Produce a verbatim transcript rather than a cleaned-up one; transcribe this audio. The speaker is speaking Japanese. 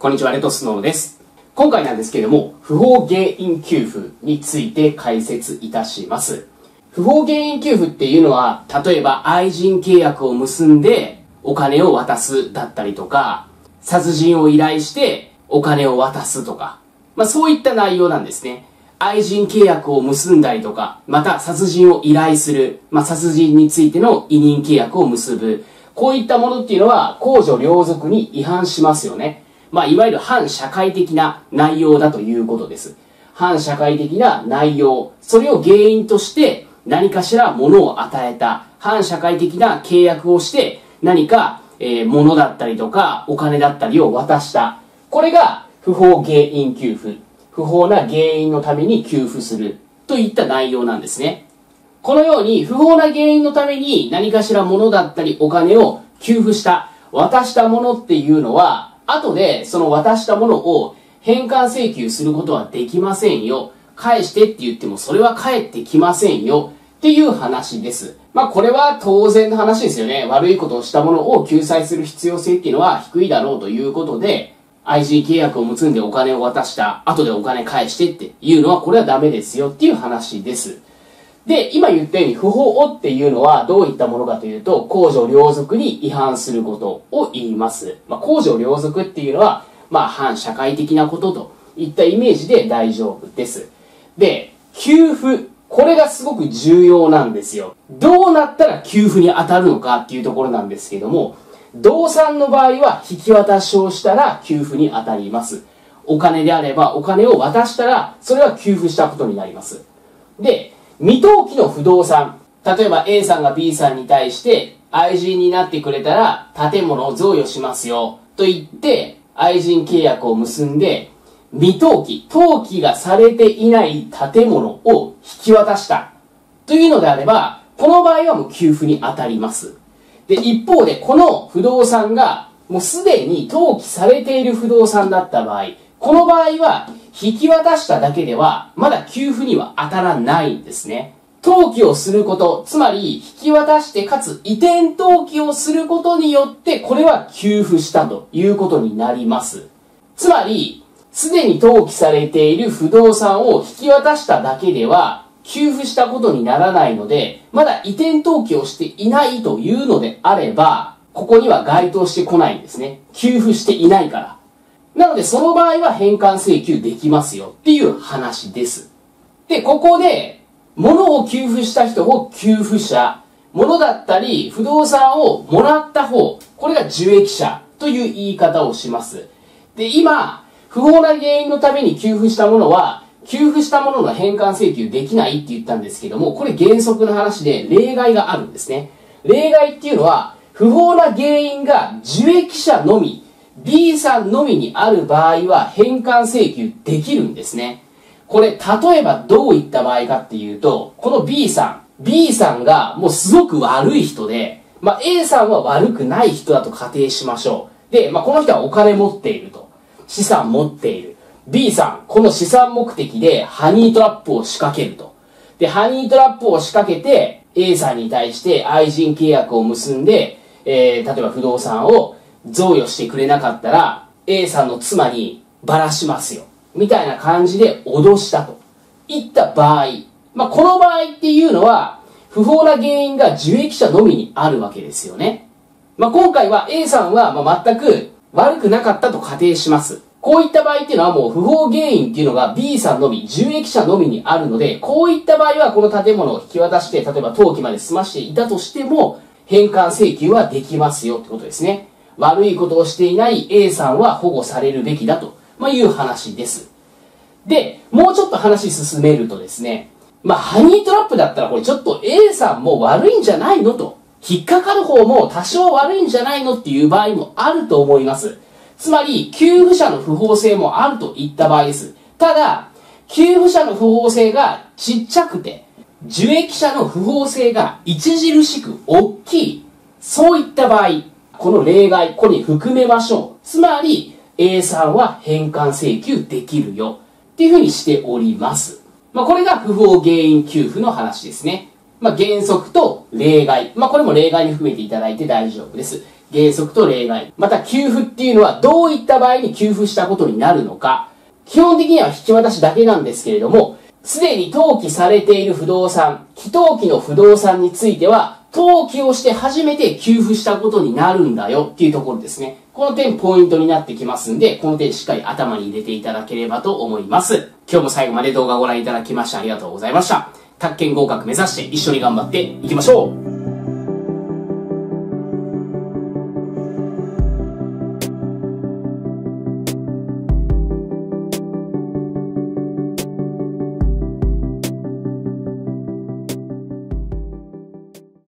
こんにちは、レトスノーです。今回なんですけれども、不法原因給付について解説いたします。不法原因給付っていうのは、例えば愛人契約を結んでお金を渡すだったりとか、殺人を依頼してお金を渡すとか、まあそういった内容なんですね。愛人契約を結んだりとか、また殺人を依頼する、まあ殺人についての委任契約を結ぶ、こういったものっていうのは公序良俗に違反しますよね。まあ、いわゆる反社会的な内容だということです。反社会的な内容、それを原因として何かしら物を与えた、反社会的な契約をして何か、えー、物だったりとかお金だったりを渡した。これが不法原因給付。不法な原因のために給付するといった内容なんですね。このように不法な原因のために何かしら物だったりお金を給付した、渡したものっていうのは、後でその渡したものを返還請求することはできませんよ。返してって言ってもそれは返ってきませんよっていう話です。まあこれは当然の話ですよね。悪いことをしたものを救済する必要性っていうのは低いだろうということで、愛人契約を結んでお金を渡した、後でお金返してっていうのはこれはダメですよっていう話です。で、今言ったように不法っていうのはどういったものかというと、公序良俗に違反することを言います。まあ、公序良俗っていうのは、まあ、反社会的なことといったイメージで大丈夫です。で、給付。これがすごく重要なんですよ。どうなったら給付に当たるのかっていうところなんですけども、動産の場合は引き渡しをしたら給付に当たります。お金であればお金を渡したら、それは給付したことになります。で、未登記の不動産。例えば A さんが B さんに対して愛人になってくれたら建物を贈与しますよと言って愛人契約を結んで未登記、登記がされていない建物を引き渡したというのであれば、この場合はもう給付に当たります。で、一方でこの不動産がもうすでに登記されている不動産だった場合、この場合は引き渡しただけではまだ給付には当たらないんですね。登記をすること、つまり引き渡してかつ移転登記をすることによってこれは給付したということになります。つまりすでに登記されている不動産を引き渡しただけでは給付したことにならないので、まだ移転登記をしていないというのであれば、ここには該当してこないんですね。給付していないから。なので、その場合は返還請求できますよっていう話です。で、ここで、物を給付した人を給付者、物だったり、不動産をもらった方、これが受益者という言い方をします。で、今、不法な原因のために給付したものは、給付したものの返還請求できないって言ったんですけども、これ原則の話で例外があるんですね。例外っていうのは、不法な原因が受益者のみ、B さんのみにある場合は返還請求できるんですね。これ、例えばどういった場合かっていうと、この B さん、B さんがもうすごく悪い人で、まあ A さんは悪くない人だと仮定しましょう。で、まあこの人はお金持っていると。資産持っている。B さん、この資産目的でハニートラップを仕掛けると。で、ハニートラップを仕掛けて A さんに対して愛人契約を結んで、えー、例えば不動産を贈与してくれなかったら A さんの妻にばらしますよみたいな感じで脅したといった場合、まあ、この場合っていうのは不法な原因が受益者のみにあるわけですよね。まあ、今回は A さんはまあ全く悪くなかったと仮定します。こういった場合っていうのはもう不法原因っていうのが B さんのみ、受益者のみにあるので、こういった場合はこの建物を引き渡して例えば登記まで済ましていたとしても返還請求はできますよってことですね。悪いことをしていない A さんは保護されるべきだと、まあ、いう話です。で、もうちょっと話進めるとですね、まあ、ハニートラップだったらこれちょっと A さんも悪いんじゃないのと、引っかかる方も多少悪いんじゃないのっていう場合もあると思います。つまり、給付者の不法性もあるといった場合です。ただ、給付者の不法性がちっちゃくて、受益者の不法性が著しく大きい、そういった場合、この例外、ここに含めましょう。つまり、A さんは返還請求できるよ。っていうふうにしております。まあ、これが不法原因給付の話ですね。まあ、原則と例外。まあ、これも例外に含めていただいて大丈夫です。 原則と例外。また給付っていうのはどういった場合に給付したことになるのか。基本的には引き渡しだけなんですけれども、すでに登記されている不動産、既登記の不動産については、登記をして初めて給付したことになるんだよっていうところですね。この点ポイントになってきますんで、この点しっかり頭に入れていただければと思います。今日も最後まで動画をご覧いただきましてありがとうございました。宅建合格目指して一緒に頑張っていきましょう。